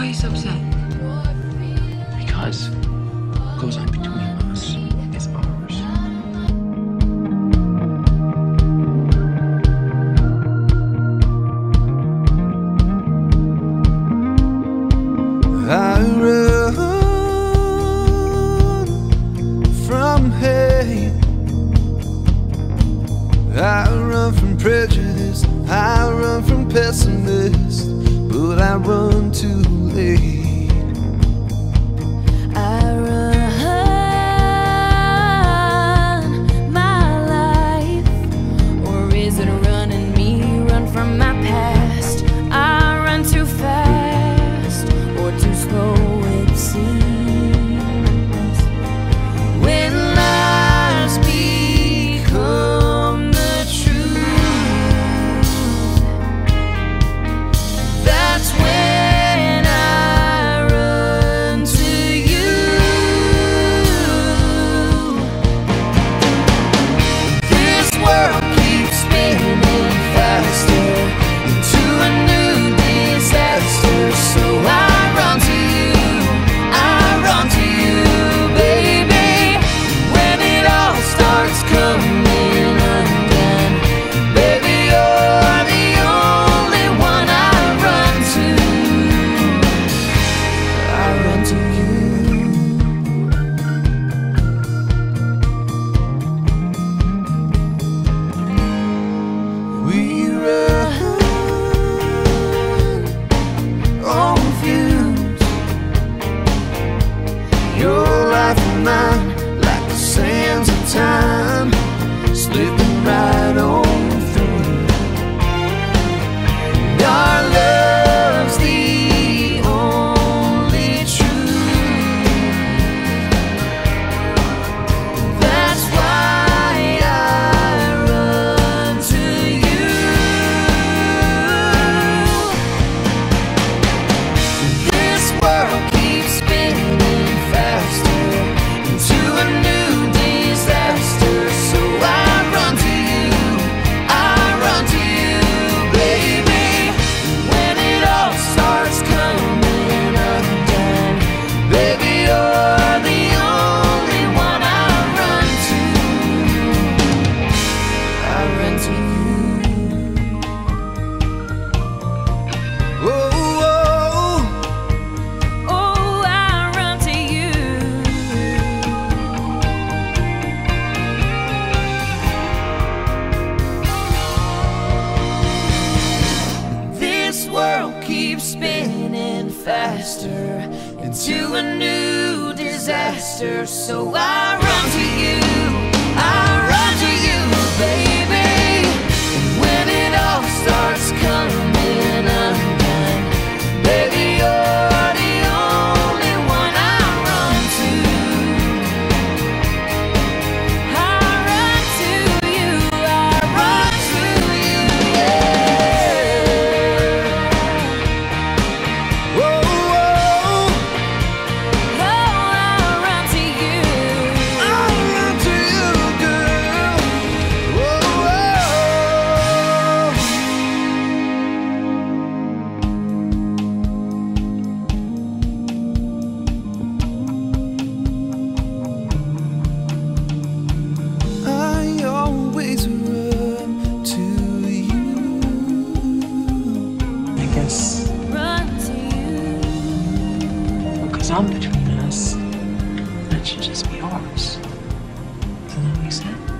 are you so upset? Because what goes on between us is ours. I run from hate. I run from prejudice. I run from pessimists, but I run too late. I run my life, or is it running me? Run from my past. I run too fast, or too slow it seems. When lies become the truth, that's when I run to you. This world keeps spinning faster into a new disaster, so I run to you, I run to you, baby. When it all starts coming undone, baby, you're the only one I run to. I run to you. We run on fumes. Your life and mine, like the sands of time, slipping right on through. And our love's the only truth. That's why I run to you. This world keeps spinning faster into a new disaster, so I run to you, I run to you, baby. When it all starts coming undone, baby, you're the only one I run to. I run to you. Oh, Oh, I run to you. this world keeps spinning faster into a new disaster, so I run to you, I run to you, baby. And when it all starts coming undone, baby, you're the only one I run to. I run to you. I Run to you, yeah. Whoa, whoa. Oh, I run to you. I run to you, girl. Whoa, whoa. I always run to you. I guess Run to you. because I'm between us, that should just be ours. Isn't that what you said?